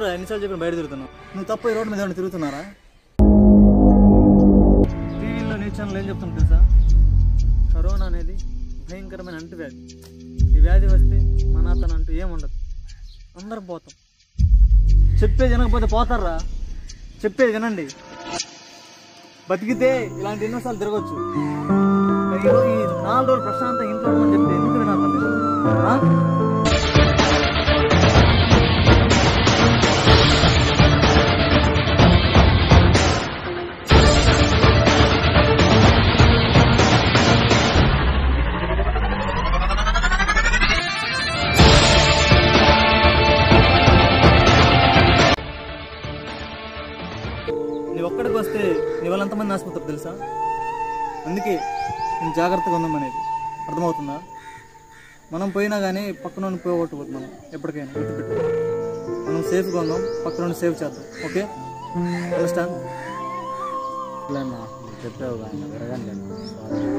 ఎందుకురా ఎన్నిసార్లు చెప్పిన బయట తిరుగుతున్నావు? నువ్వు తప్ప ఈ రోడ్డు మీద ఏమైనా తిరుగుతున్నారా? టీవీలో న్యూస్ ఛానల్ ఏం చెప్తుంది తెలుసా? కరోనా అనేది భయంకరమైన అంటువ్యాధి. ఈ వ్యాధి వస్తే మన అతను అంటూ ఏముండదు, అందరం పోతాం. చెప్పేది వినకపోతే పోతారా? చెప్పేది వినండి. బతికితే ఇలాంటి ఎన్నోసార్లు తిరగచ్చు. ఈ 4 రోజులు ప్రశాంతంగా ఇంట్లో ఉండమని చెప్తే ఎందుకు వినాలి మీరు? నీ ఒక్కడికి వస్తే నీ వల్ల ఎంతమంది ఆసుపత్రి తెలుసా? అందుకే నేను జాగ్రత్తగా ఉందామనేది. అర్థమవుతుందా? మనం పోయినా కానీ పక్కన పోగొట్టబోతుంది. మనం ఎప్పటికైనా గుర్తుపెట్టు. మనం సేఫ్గా ఉందాం, పక్కన సేఫ్ చేద్దాం. Okay, understand? చెప్పావు కానీ